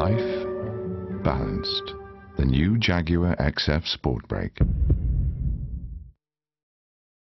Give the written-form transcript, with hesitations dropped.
Life balanced. The new Jaguar XF Sport Brake.